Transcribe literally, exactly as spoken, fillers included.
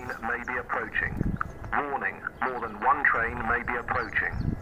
train may be approaching. Warning, more than one train may be approaching.